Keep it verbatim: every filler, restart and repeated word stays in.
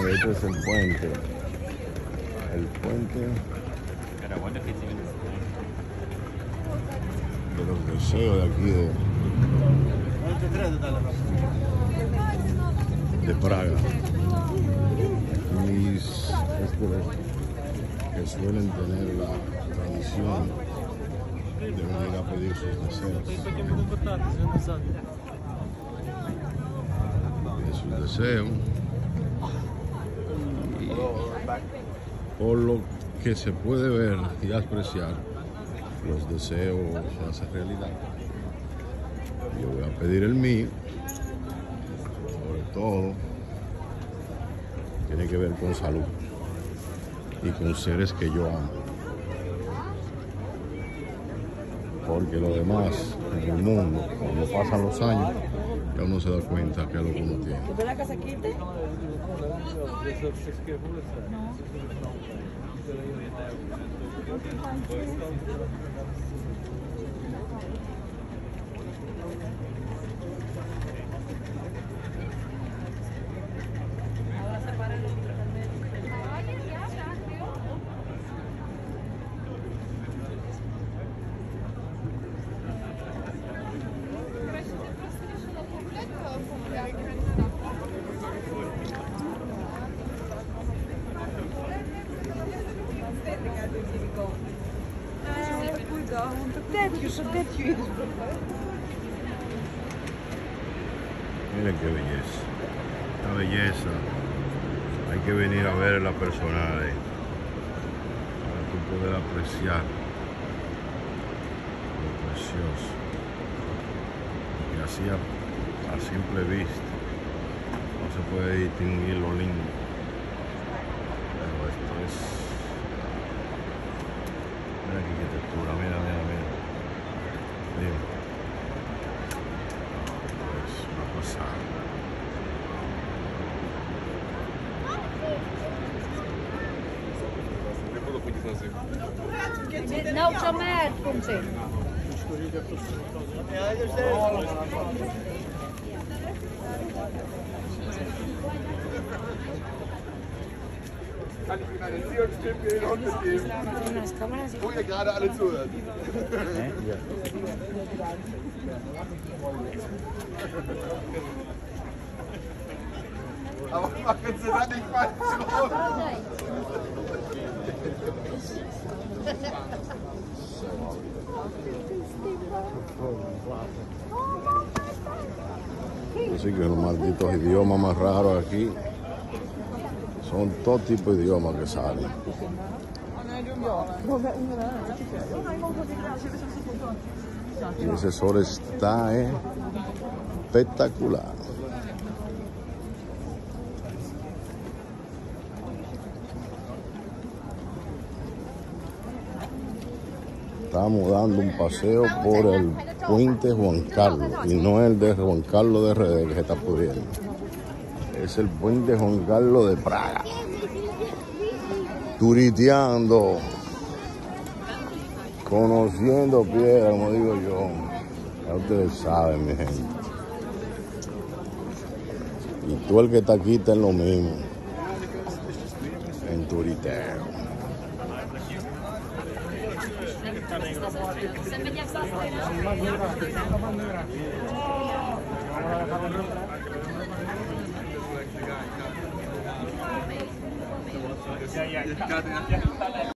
este es el puente. El puente de los deseos de aquí de, de Praga. Mis estos que suelen tener la tradición de venir a pedir sus deseos. De sus deseos. Y por lo que se puede ver y apreciar, los deseos se hacen realidad. Yo voy a pedir el mío, sobre todo tiene que ver con salud y con seres que yo amo, porque lo demás en el mundo, cuando pasan los años, ya uno se da cuenta que es lo que uno tiene. ¿Tú la casa quite? Miren qué belleza, esta belleza hay que venir a ver en la personal eh, para tú poder apreciar lo precioso, y así a, a simple vista no se puede distinguir lo lindo, pero esto es, mira qué arquitectura, mira, mira, mira, mira. Nou, Jamal komt in. Kann ich Ihnen einen Zieltipp geben und mitgeben? Wo ihr gerade alle zuhört. Ja. Aber machen Sie das nicht falsch rum. Así que los malditos idiomas más raros aquí son todo tipo de idiomas que salen. Y ese sol está eh, espectacular. Estamos dando un paseo por el puente Juan Carlos y no el de Juan Carlos de R D que se está pudiendo. Es el puente Juan Carlos de Praga. Turiteando, conociendo piedra, como digo yo. Ya ustedes saben, mi gente. Y tú el que está aquí está en lo mismo. En turiteo. Ja, ja, ja.